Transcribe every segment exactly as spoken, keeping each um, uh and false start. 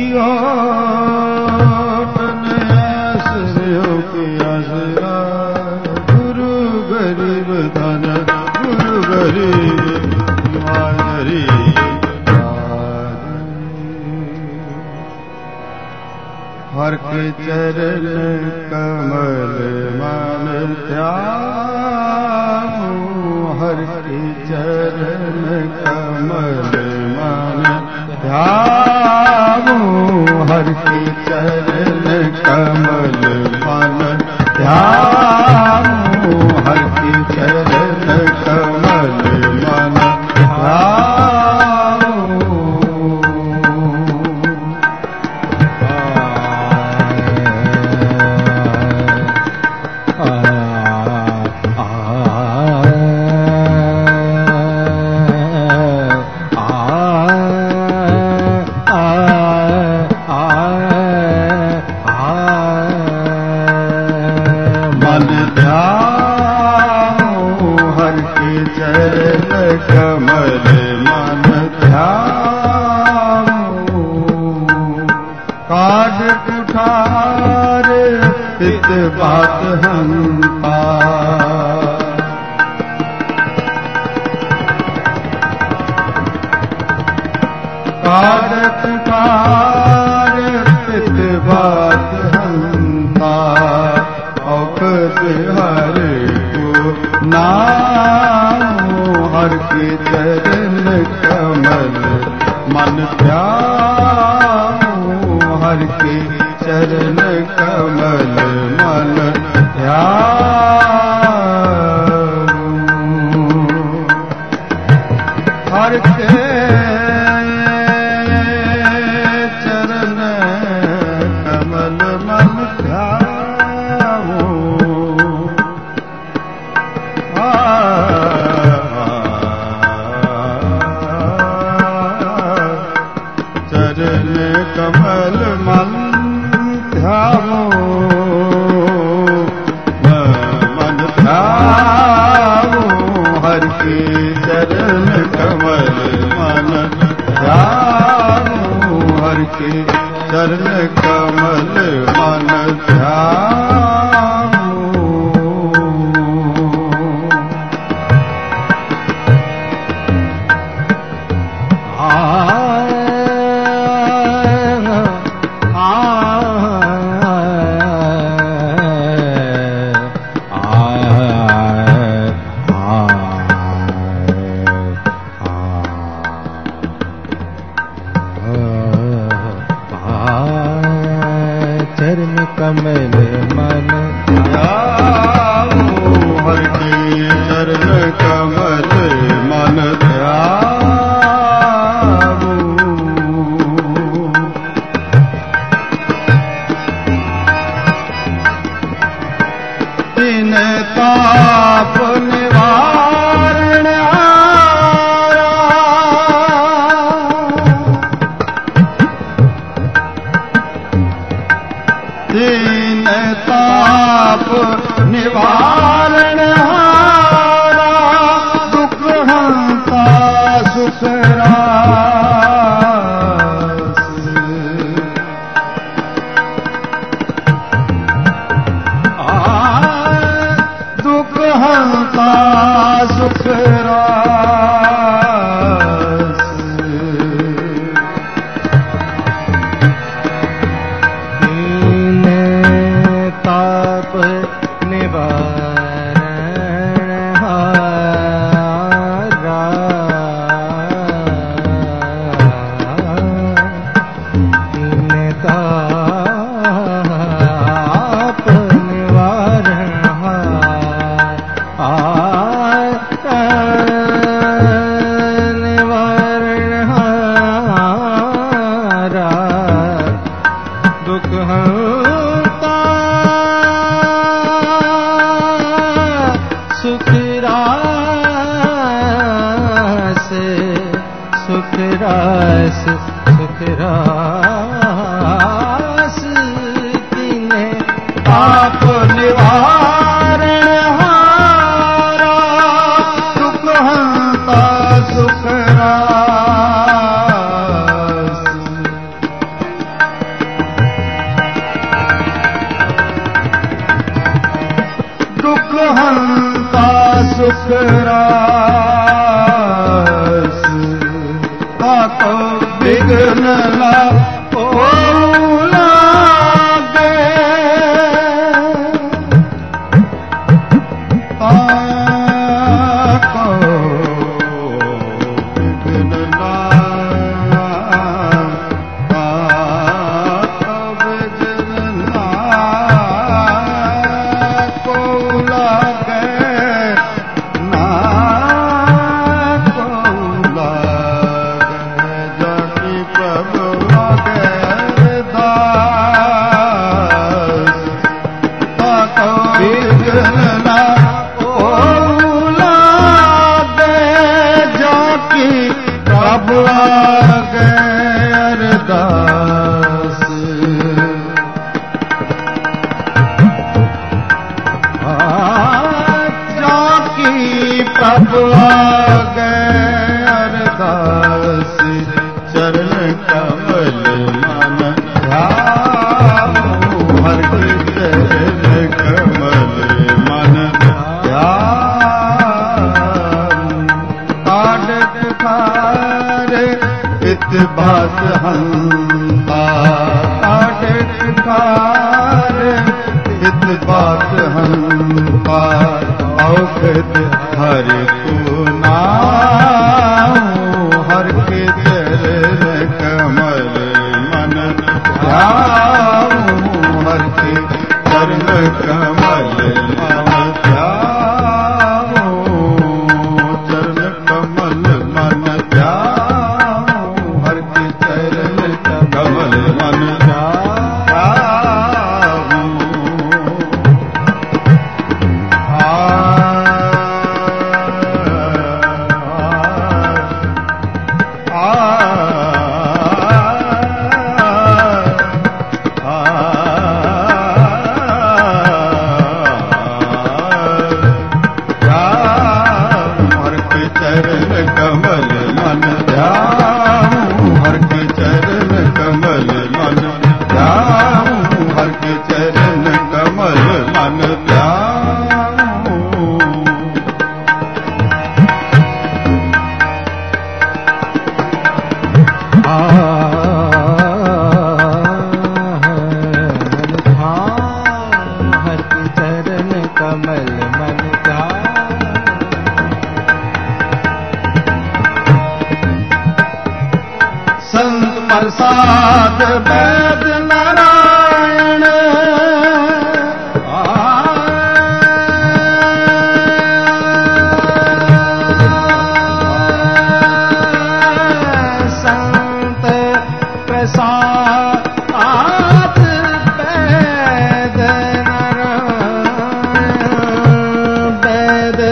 हर के चरण कमल मन ध्याऊं, हर के चरण कमल मन ध्याऊं, हर के चरण कमल मन ध्याऊं, हर के चरण कमल मन ध्याऊं। कमल मन ध्याऊं, काज कुठार हित बात हंता, काज कुठार हित बात हंता, औखत हर को नाम, हर के चरण कमल मन ध्याऊं, हर के चरण कमल मन ध्याऊं, हर के चरण कमल मन ध्याऊं। चरण कमल मन ध्याऊं, मन ध्याऊं, हर के चरण कमल मन ध्याऊं, हर के चरण कमल मन ध्याऊं। चरण कमल मन ध्याऊं, हर के चरण कमल मन ध्याऊं। दिन ताप निवारण आरा, दीन ताप निवारण हारा, दुख हंता सुख रास, दुख हंता सुख रास, ताप निवारण हंता सुख रास ताको विघ्न ला ओ लागे ताको विघ्न ला भास हंता आटकार इत बात हंता औखद हर को नाम हर के चरण कमल मन ध्यान हर के चरण कमल मन ध्यान चरण कमल मन ध्यान कमल मन प्रसाद वैद नारायण संत प्रसाद वैद नारायण वैद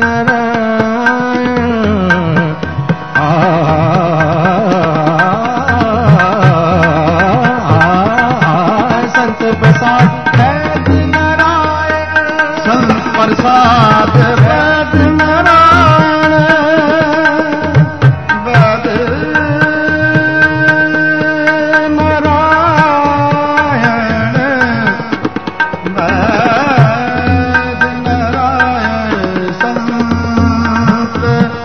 प्रसाद वैद नारायण वैद नारायण वैद नारायण संत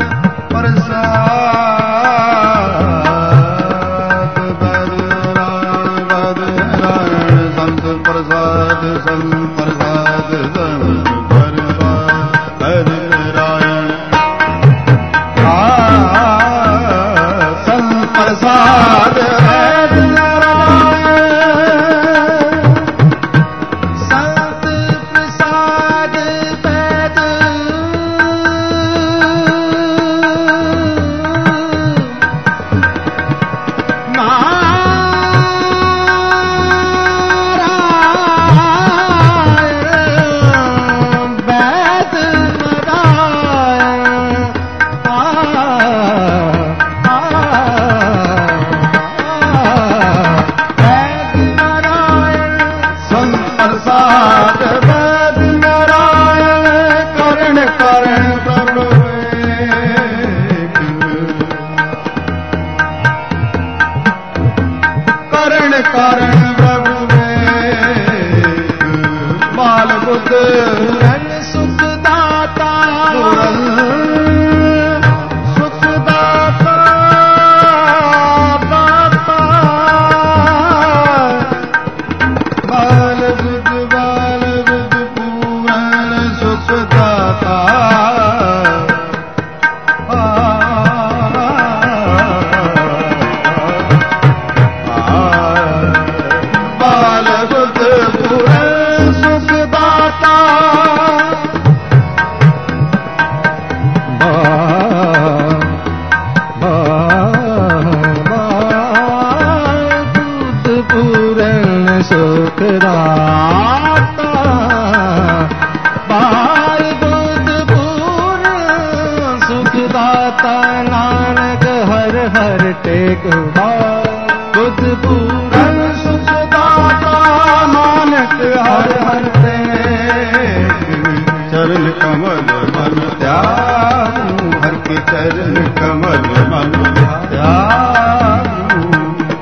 प्रसाद वैद नारायण संत प्रसाद संत प्रसाद प्रसाद वैद नारायण संत प्रसाद वैद नारायण वैद प्रसाद वैद नारायण करण करण प्रभु करण करण प्रभु बाल बुद्ध सुख पूर्ण सुख दाता पार बुद्ध पूर्ण सुख दाता नानक हर हर टेक बुद्ध पूर्ण सुख दाता नानक हर हर टेक चरण कमल मन त्यागू हर के चरण कमल मन त्यागू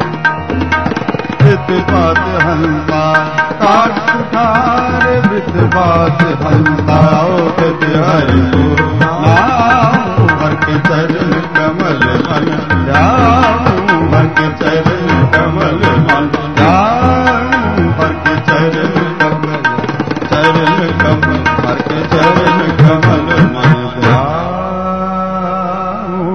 वृत बात हंता काट सुधार वृत बात हंता ओत हरि को नाम हर के चरण कमल मन त्यागू हर के चरण कमल मन त्यागू हर के चरण कमल चरण कमल हर के चरण कमल मन ध्यान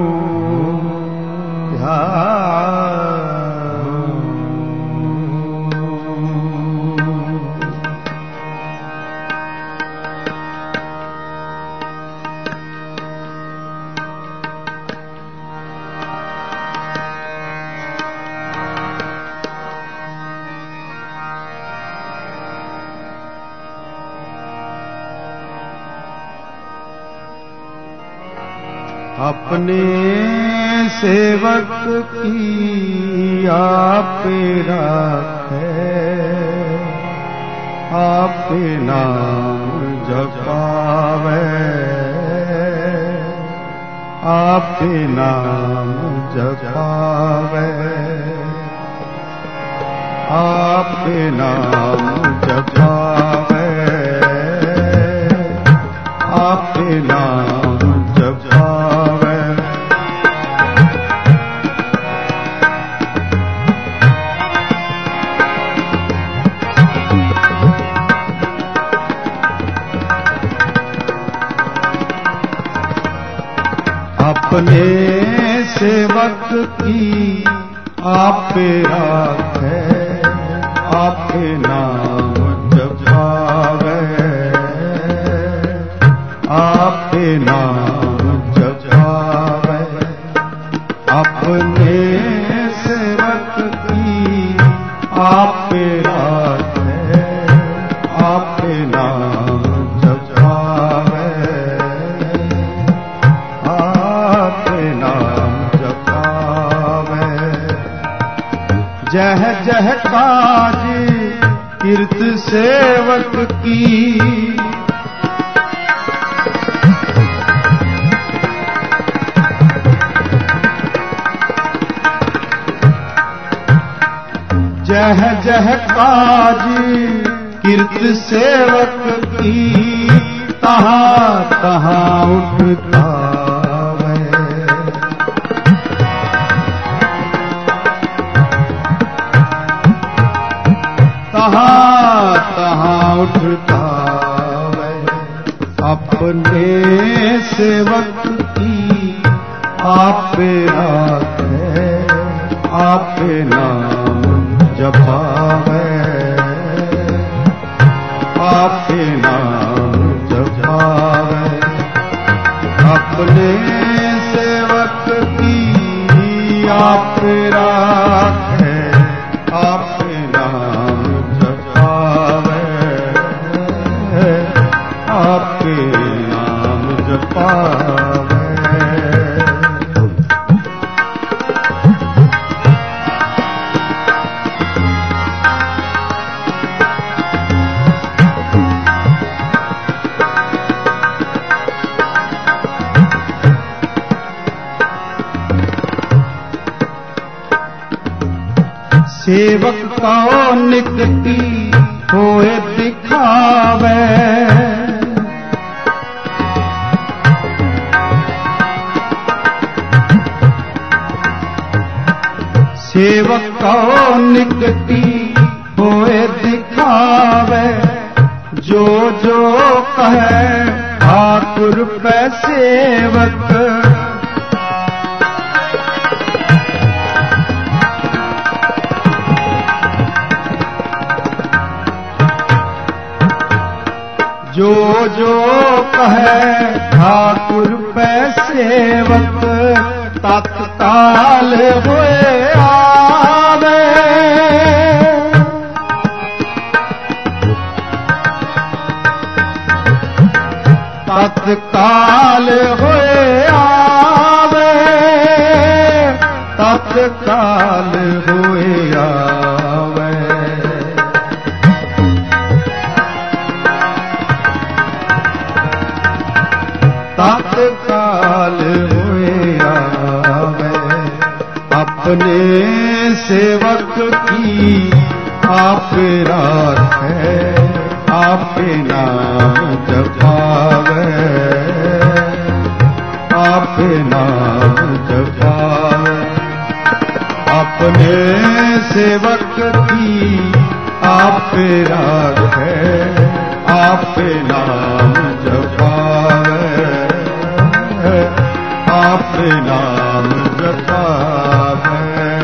अपने सेवक की आप राखे आप नाम जपावे आप नाम जपावे आप नाम जपावे आप नाम जपावे अपने सेवक की आप राखे आप नाम जपावे आप नाम जपावे अपने सेवक की आप राखे आप नाम जपावे आप नाम जपावे जह जह काज कीर्त सेवक की जह जह काज कीर्त सेवक की तहाँ तहाँ उठता तहाँ तहाँ उठता अपने सेवक की आप राखे आप नाम जपावे आप नाम जपावे अपने सेवक की आप राखे आप नाम जपावे आप नाम जपावे सेवक का निकटी होए दिखावे सेवक का निकटी होए दिखावे जो जो कहे ठाकुर पे सेवक जो जो कहे ठाकुर पे सेवक तत्काल हुए आवे सेवक की आप राख है, आप नाम जपावे, आप नाम जपावे। अपने सेवक की आप राख है, आप नाम जपावे, आप नाम जपावे।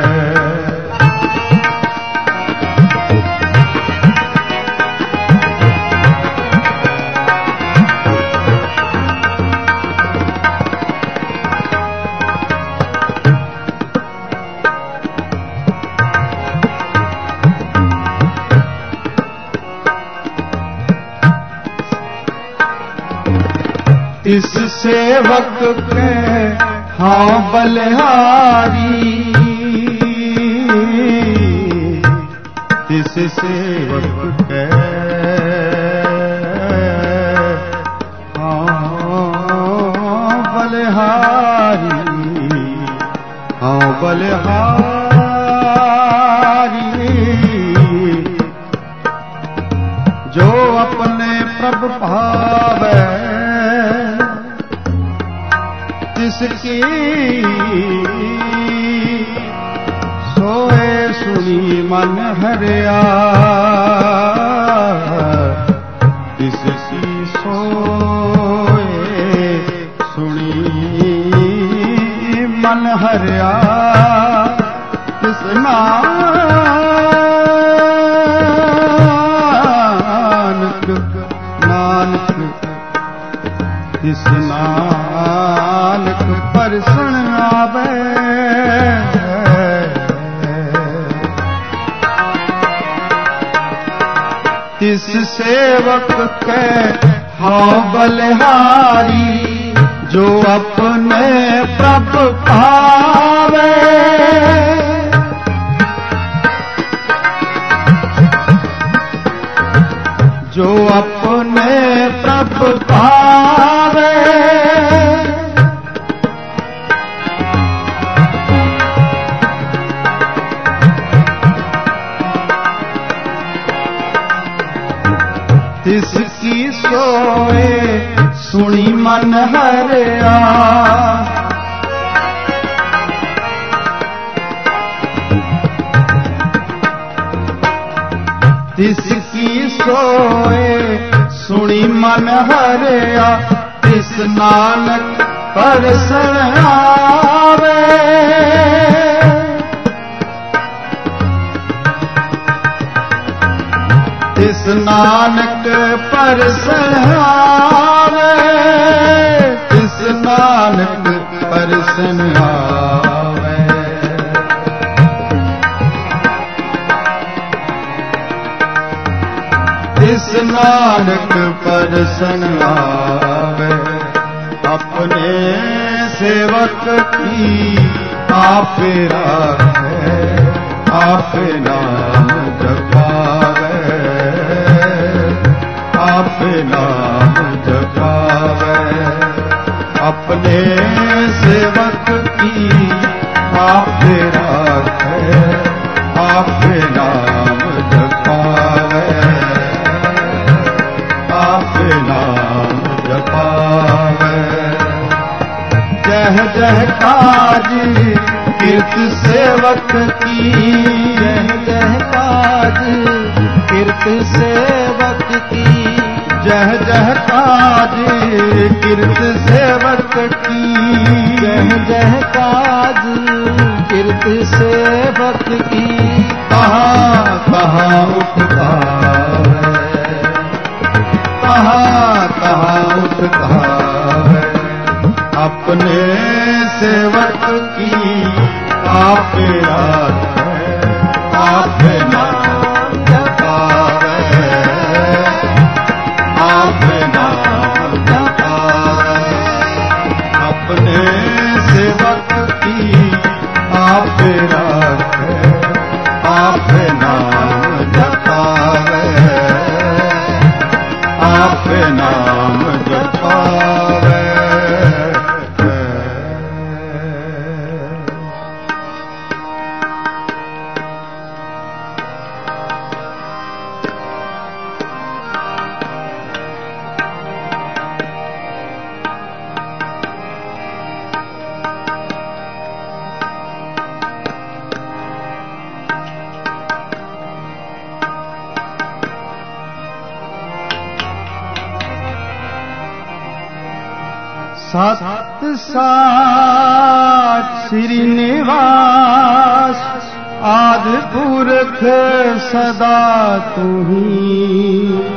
इस सेवक के हाँ बलिहारी, इस सेवक के हाँ बलिहारी, हाँ बलिहारी। जो अपने प्रभु भावे जिसकी सोए सुनी मन हरिया, जिसकी सोए सुनी मन हरिया, जिस नानक नानक जिस नानक परसण आवे। तिस सेवक के हाँ बलिहारी, जो अपने प्रभु भावे, जो अपने प्रभु भावे। तिसकी सोए सुनी मन हरिया, तिसकी सोए सुनी मन हरिया, तिस नानक परसण आवे। तिस नानक परसण आवे, तिस नानक परसण आवे। तिस नानक परसण आवे। अपने सेवक की आप राख है, आप नाम जपावे, आप नाम जपावे। अपने सेवक की आप राख है, आप नाम जपावे, आप नाम जपावे। जह जह काज कीर्त सेवक की, जह जह काज कीर्त सेवक की, जह जह काज कीर्त सेवक की, जह जह काज कीर्त सेवक की। कहाँ कहाँ उपकारे, कहाँ कहाँ उपकारे। अपने सेवक की आप राख है, आप नाम जपावे, आप नाम जपावे। अपने सेवक की आप राख है, आप नाम जपावे। सत साच श्रीनिवास आदि पुरख सदा तुम्ही।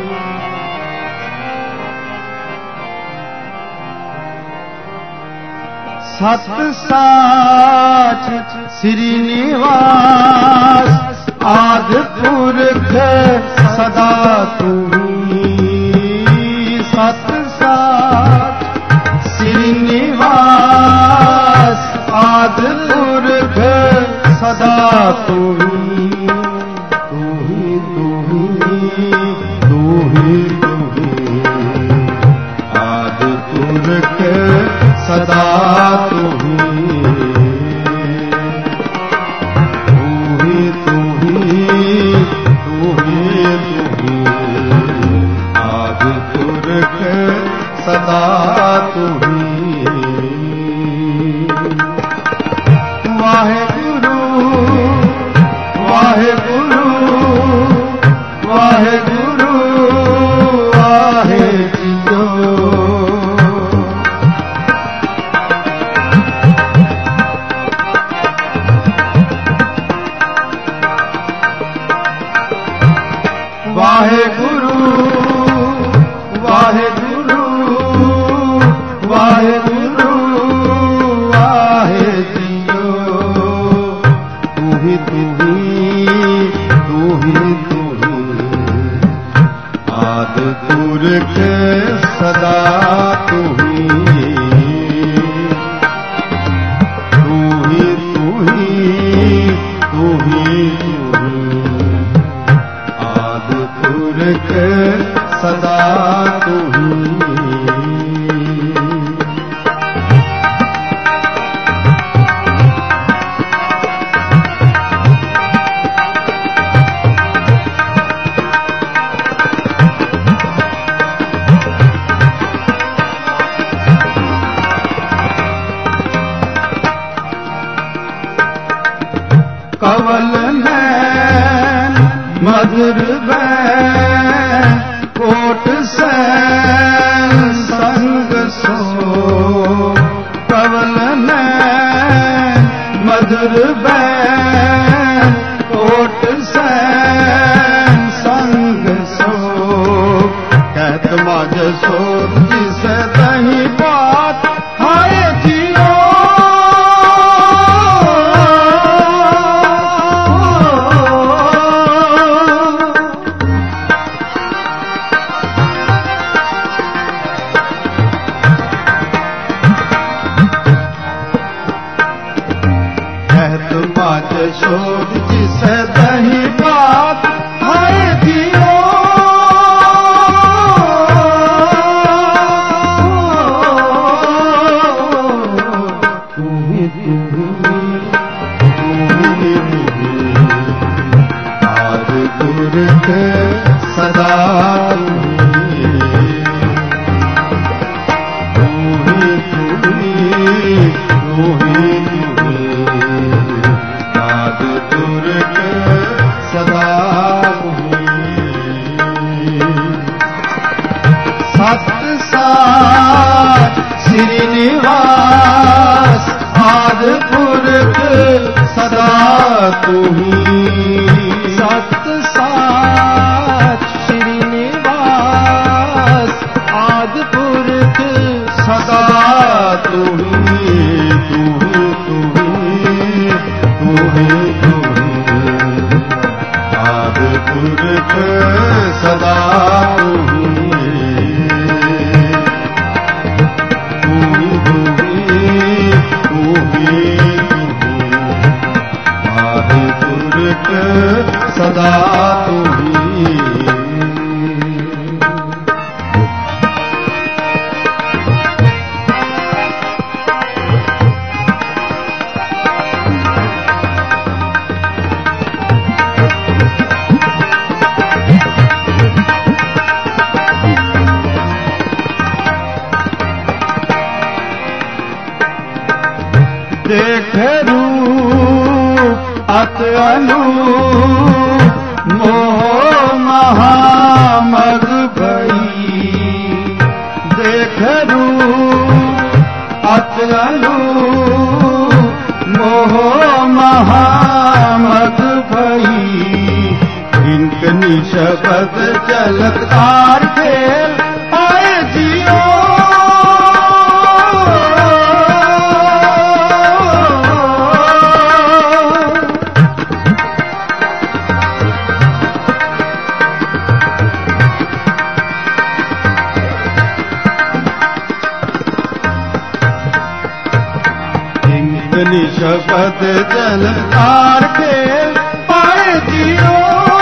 सत साच श्रीनिवास आदि पुरख सदा तुम्ही। सत साच श्रीनिवास आदि पुरख सदा तुम्ही। तुम्ही तुम्ही तुम्ही तुम्ही आदि पुरख सदा तुम्ही। तुम्ही तुम्ही तुम्ही तुम्ही आदि पुरख सदा तुम्ही। वाहेगुरु वाहेगुरु वाहेगुरु वाहे जियो। वाहेगुरु वाहेगुरु वाहेगुरु वाहे जियो। तुही तुही तुही तुही आदि पुरख सदा तुही। तुही तुही तुही आदि पुरख सदा तुही। कवल नैन मधुर बैन कोट सैन संग सो। कवल नैन मधुर बैन कोट सैन संग सो। कहत मज सो जिस दही बात हाय जियो। शोध जिस दही बात हाय जियो। तुम्ही तुम्ही तुम्ही तुम्ही आदि पुरख सदा तुम्ही। तुम्ही तुम्ही आदि पुरख सदा तुम्ही। सत साच श्रीनिवास आदि पुरख सदा तुम्ही। सत साच श्रीनिवास आदि पुरख सदा तुम्ही। तुम्ही तुम्ही तुम्ही आदि पुरख सदा तुम्ही। तुम्ही तुम्ही तुम्ही आदि पुरख सदा तुम्ही। देख रूप अत अनूप मोह महामग भई। देख रूप एक निशब्द चलकार खेल आए जियो निशब्द चलकार खेल पाए जियो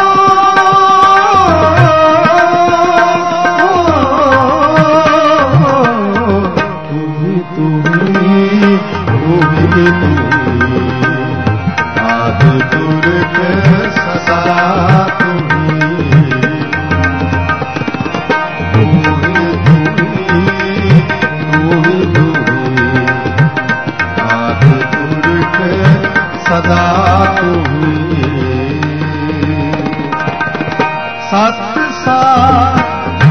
तुम्ही तुम्ही तुम्ही तुम्ही आद पुरख सदा तुम्ही तुम्ही तुम्ही तुम्ही तुम्ही आद पुरख सदा तुम्ही सत सात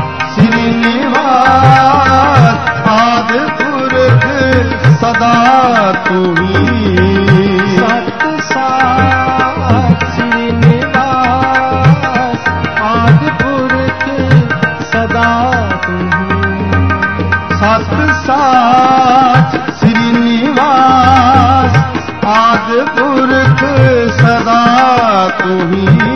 श्रीनिवास आद पुरख सदा तुम्ही सत सात श्रीनिवास आद पुरख सदा तुम्ही सत सात श्रीनिवास आद पुरख सदा तुम्ही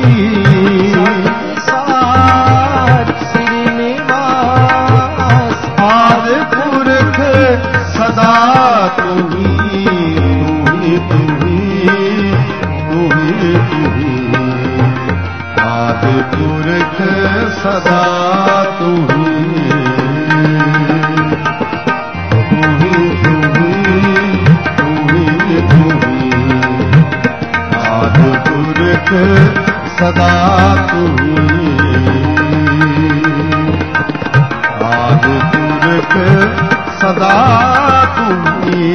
सात श्रीनिवास आद पुरख सदा तुम्ही तुम्ही तुम्ही तुम्ही आद पुरख सदा तुम्ही तुम्ही तुम्ही तुम्ही आद पुरख सदा तुम्ही आद पुरख सदा तुम्ही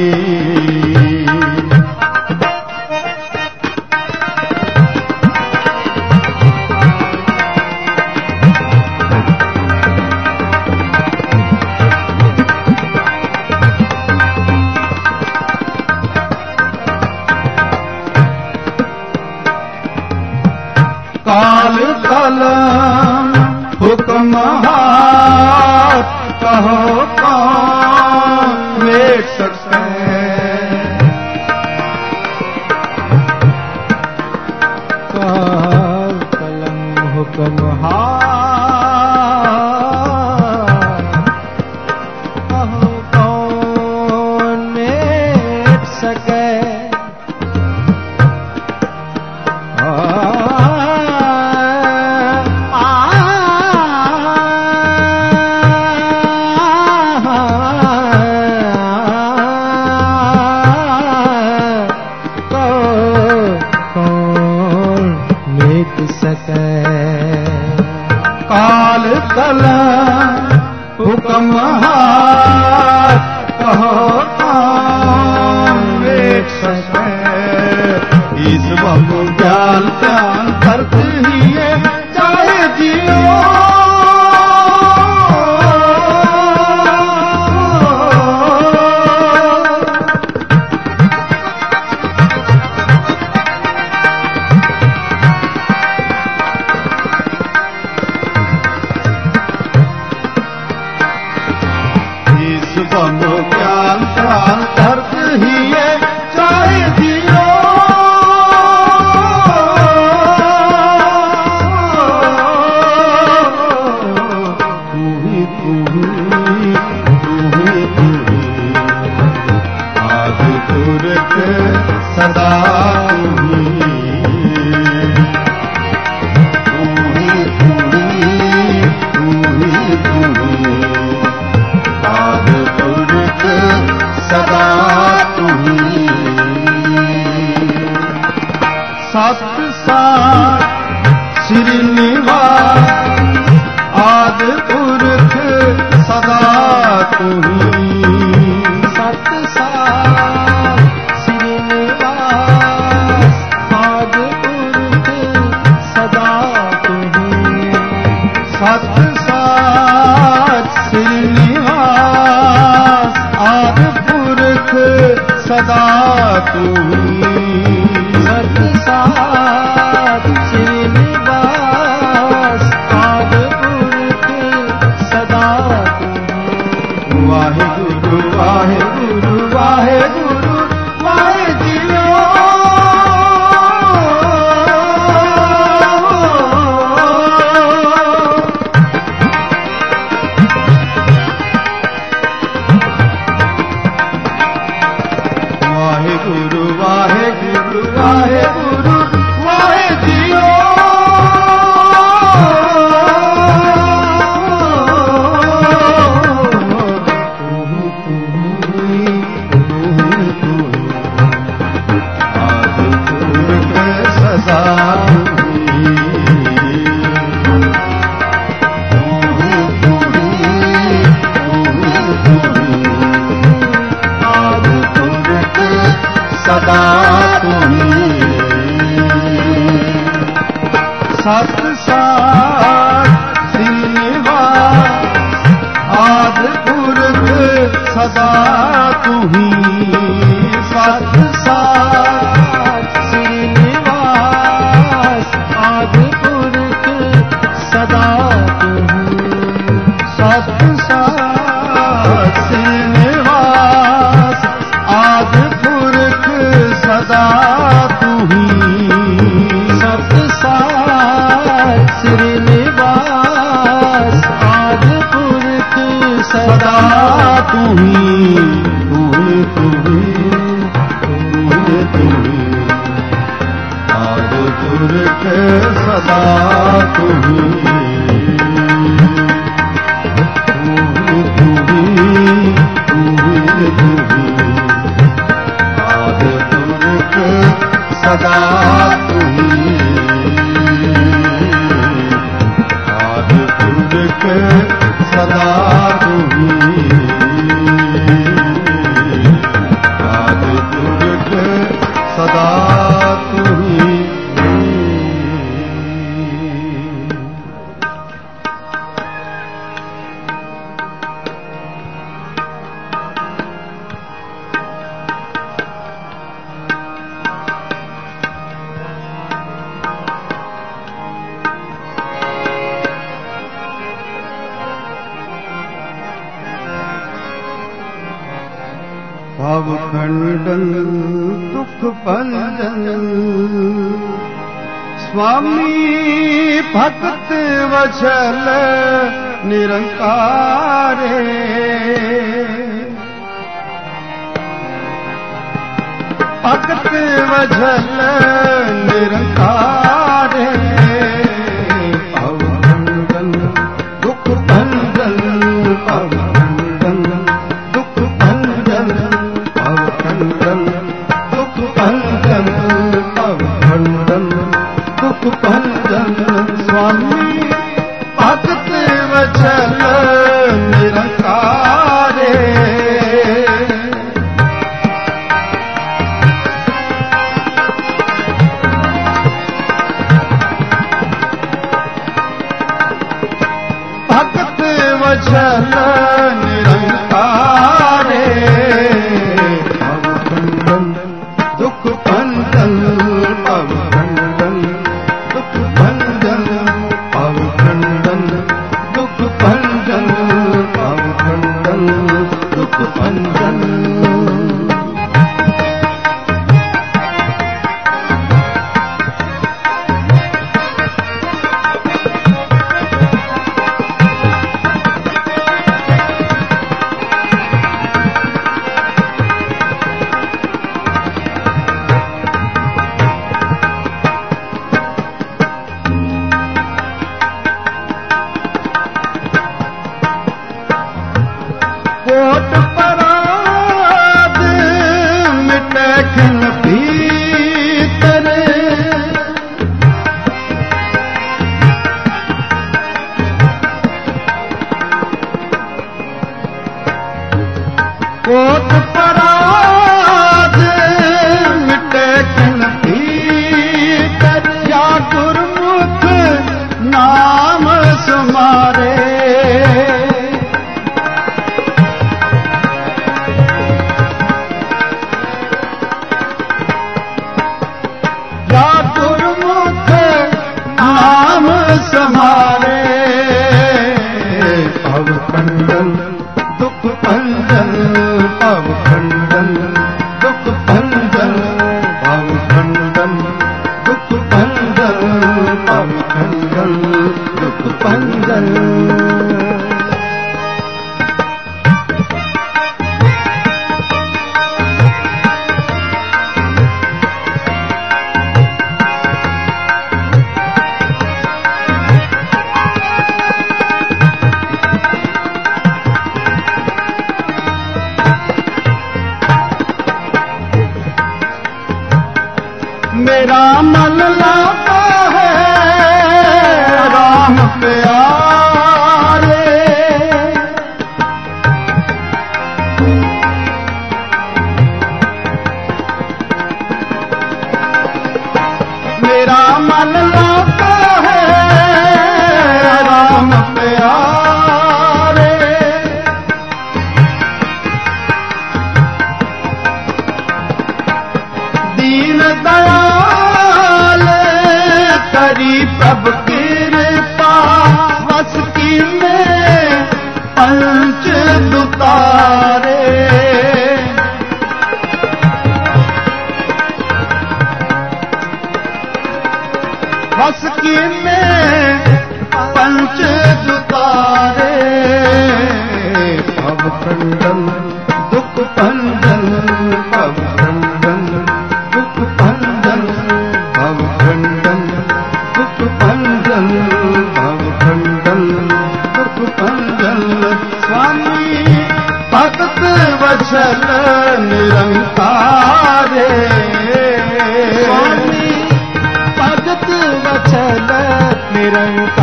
काल कलम हुक्म हाथ कहो कौन वेट सकते काल कलम हुक्म हाथ कहो कौन मेट सके काल कलम हुक्म हाथ कहो कौन वेट सके इस बहु ज्ञान ज्ञान करते ही ये चाहे जियो बनो ज्ञान प्राण अर्थ ही ये चाहे जियो तुम्ही तुम्ही तुम्ही तुम्ही आद पुरख सदा तुम्ही तुम्ही तुम्ही तुम्ही आद पुरख सदा तुम्ही सत सात श्रीनिवास आद पुरख सदा तुम्ही सत सात श्रीनिवास आद पुरख सदा तुम्ही सत सात श्रीनिवास आद पुरख सदा तुम्ही सत सात श्रीनिवास श्रीनिवास आद पुरख सदा तुही सत साथ श्रीनिवास आद पुरख सदा तुही सत साथ श्रीनिवास आद पुरख सदा तुही सत साथ श्रीनिवास आद पुरख सदा तुही तुही तुही तुही तुही आद पुरख सदा तुही तुही तुही तुही तुही आद पुरख सदा तुही आद पुरख सदा तुही आद पुरख सदा तुही भव खंडन दुख भंजन स्वामी भक्त वचल निरंकारे भक्त वचल निरंकारे भव खंडन दुख भंजन भव खंडन दुख भंजन भव खंडन दुख भंजन भव खंडन दुख भंजन स्वामी भक्त वचल निरंकारे भक्त वचल निरंकारे भव खंडन दुख भंजन भव खंडन दुख भंजन भव खंडन दुख भंजन भव खंडन दुख भंजन कोट पराद मिटे खिन भीतर कोट पराद मिटे खिन भीतर या गुरमुख नाम सुमारे या गुरमुख नाम समारे भव खंडन दुख भंजन भव खंडन दुख भंजन भव खंडन दुख भंजन भव खंडन दुख भंजन मेरा मन लाता है राम प्यारे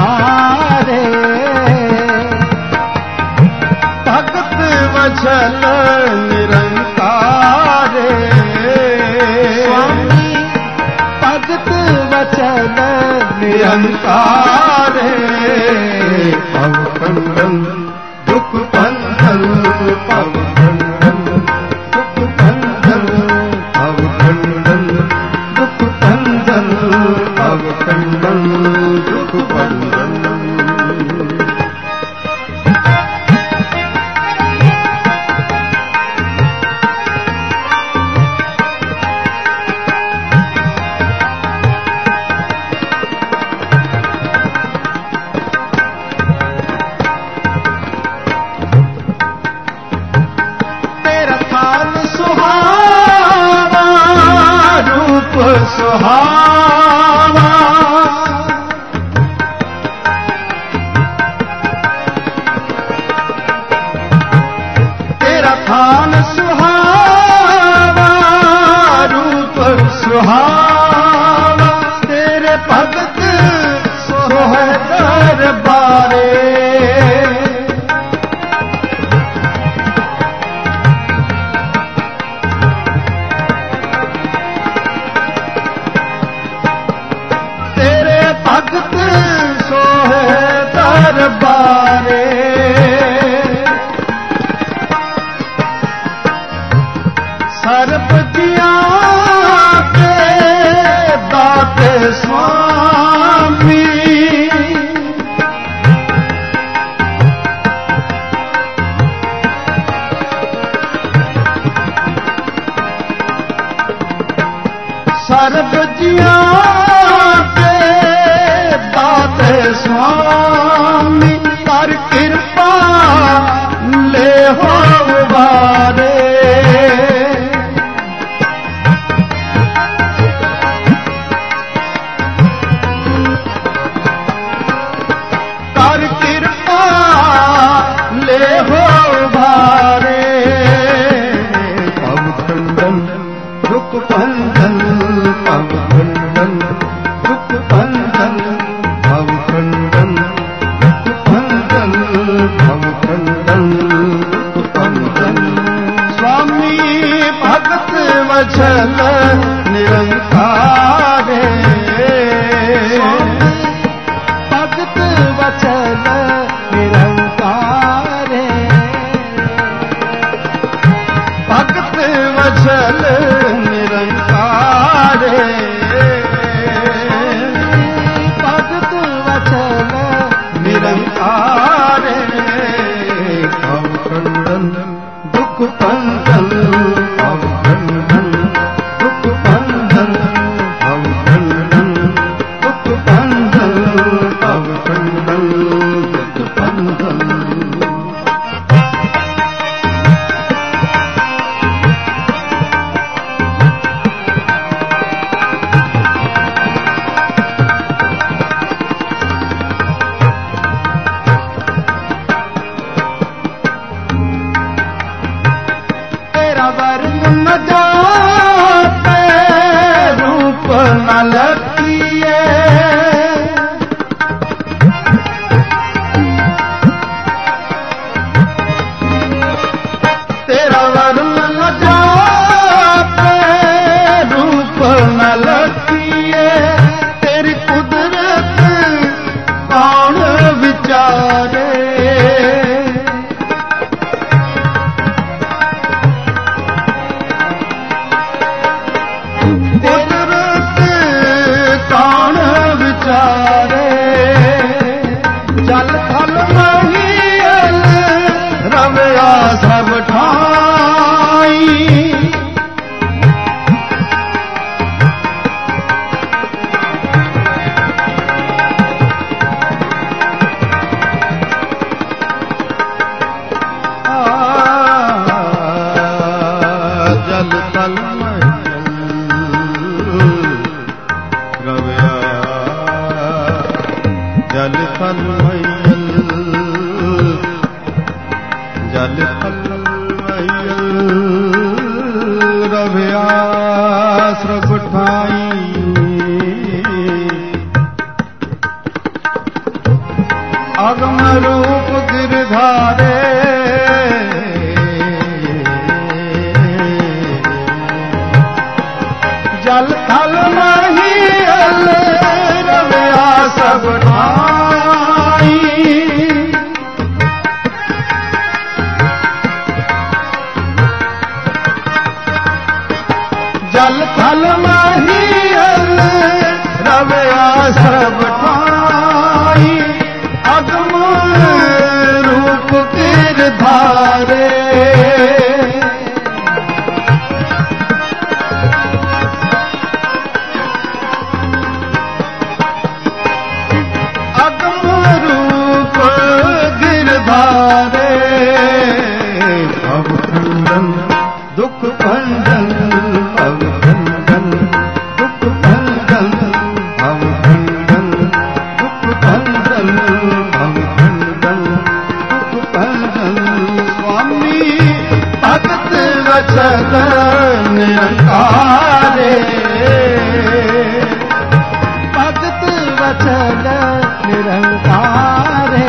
हारे भगत वचल निरंकारे स्वामी भगत वचल निरंकारे पव खंडन दुख पंथन पव खंडन दुख पंथन पव खंडन दुख पंथन पव खंडन दुख पंथन सुहावा तेरा थान सुहावा रूप सुहावा तेरे भगत सोहै दरबारे दरबारे सर्प जिया के दाते स्वामी सर्प जिया के दाते स्वामी कर कृपा ले हो बारे कर कृपा ले हो भारे पव खंडन दुख पंथन पव खंडन दुख पंथन पव खंडन स्वामी भगत वचल निरंकारे भगत वचल निरंकारे भगत वचल निरंकारे भगत वचल निरंकारे पव खंडन दुख पंथन पव खंडन दुख पंथन पव खंडन दुख पंथन पव खंडन दुख पंथन रूप न लखिए तेरा वर्ण न जापे रूप न लखिए तेरी कुदरत कौन विचारे जल थल महियल रवया सब ठाई जल थल रवया जल थल मैयल जल थल मैयल रवया सब ठाई अगम रूप गिरधारे जल थल नहीं अल रविया सब ठाई जल थल नहीं अल रविया सब ठाई अगम रूप गिरधारे भवखंडन दुख भंजन भवखंडन दुख भंजन भवखंडन दुख भंजन भवखंडन दुख भंजन स्वामी भगत वचन निरंकारे भगत वचन निरंकारे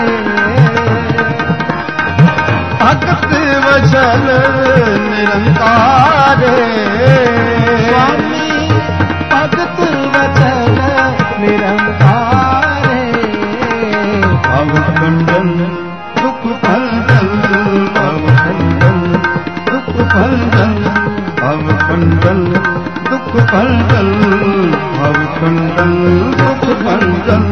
भगत वचन निरंकारे स्वामी भगत वचन निरंकारे भवखंडन दुख भंजन भवखंडन दुख भंजन भवखंडन दुख भंजन भवखंडन दुख भंजन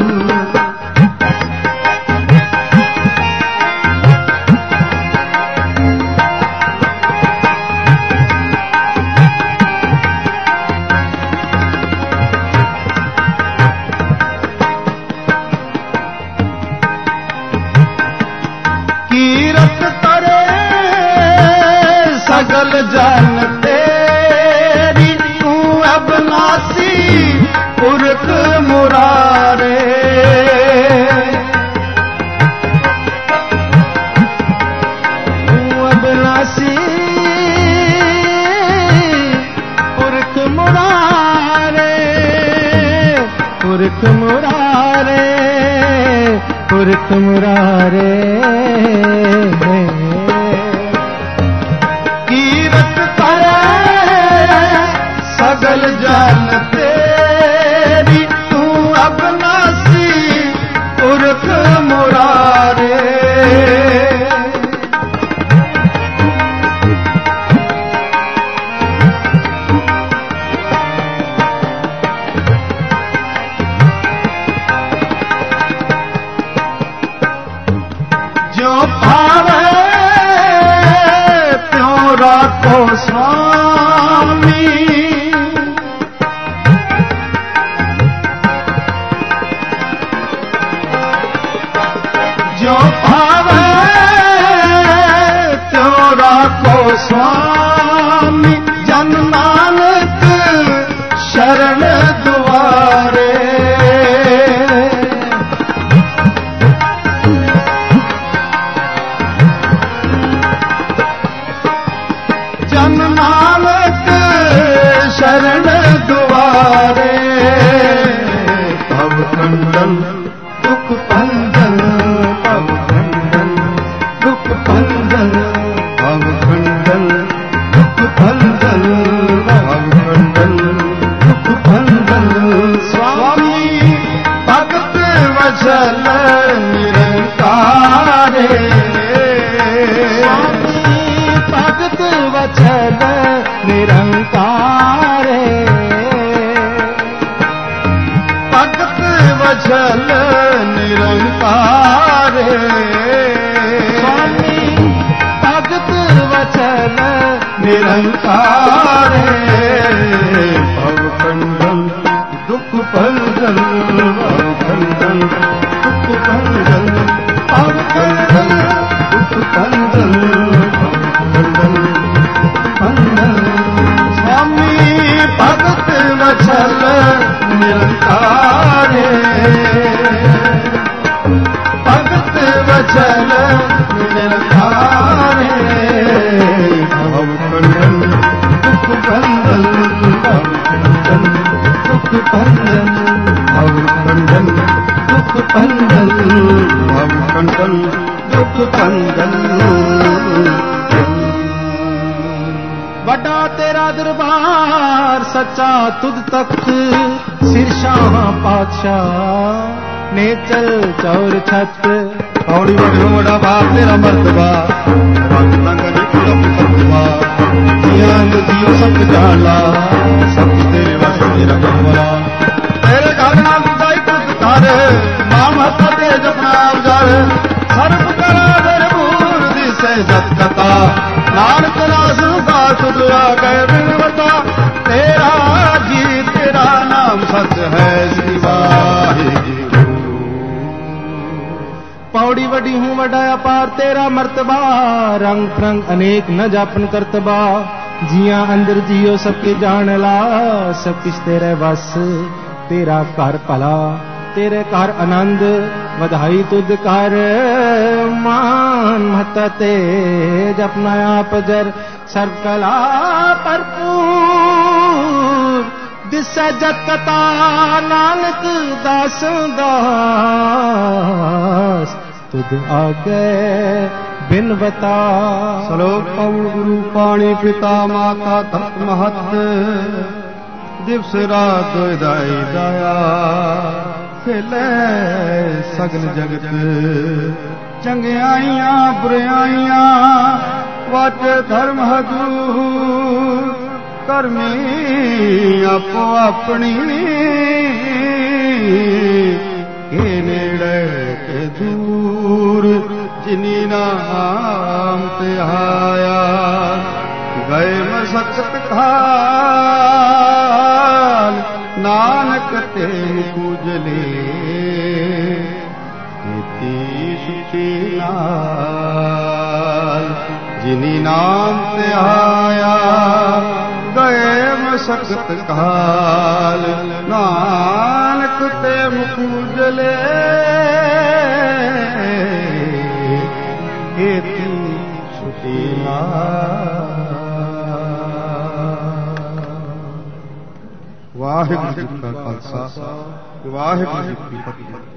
सगल जन तेरी तू अबनासी पुरख मुरारे तू अबनासी पुरख मुरारे पुरख मुरारे पुरख मुरारे सगल जन तेरी तू अबनासी पुरख मुरारे जो भावे त्यों राखो स्वामी जो भावे त्यों राखो स्वामी जन नानक शरण दुआरे जन नानक शरण दुआरे भवखंडन दुख भंजन भवखंडन दुख भंजन भवखंडन दुख भंजन भवखंडन दुख भंजन स्वामी भगत वचन निरंकारे स्वामी भगत वचन निरंकारे भगत वचन निरंकारे स्वामी भगत वचन निरंकारे भवखंडन दुख भंजन भवखंडन दुख भंजन भवखंडन दुख भंजन भवखंडन भंजन स्वामी भगत वचन निरंकारे भगत वचन निरंकारे भवखंडन दुख भंजन भवखंडन दुख भंजन भवखंडन दुख भंजन भव कंचन दुख कंचन। बड़ा तेरा दरबार सच्चा तुझ तक सिरशाह पातशाह ने चल चौर छत। पौड़ी बड़ो बड़ा बाप तेरा मर्तबा रंग तंग निकल फतवा। जिया जियो सब जाला सब तेरे वस तेरा बलवा। तेरे घर नाम जाई कुछ कर नाम हथ ते जपना उजार। सर्व करा दर भूल दिसे जत कथा नानक रास का सुधरा गए बिनवता। तेरा जी तेरा नाम सच है श्री वाहिगुरु। पौड़ी वडी हूँ वडा अपार तेरा मर्तबा रंग रंग अनेक न जापन करतबा। जिया अंदर जियो सबके जान ला सब किस तेरे बस। तेरा कर भला तेरे कर आनंद वधाई तुद कर मान महता तेज अपना आप जर सर्व कला भरपूर दिस जत कथा नानक दास दास तुद आगे बिन बता। सलोक पवन गुरु पाणी पिता माता धरत महत। दिवस रात दाई दया खेले सगल जगत। चंगियाइयां बुराइयां वाच धर्म हजूर। करमी आपो अपनी के नेड़े के दूर। जिनी नाम ते आया गए मसकत खाल। नानक ते पूजले इति सुखी नाल। जिनी नाम ते आया गए मसकत काल। नानक ते पूजले इति सुखी नाल। वाहिगुरु जी का खालसा वाहिगुरु जी की फतेह।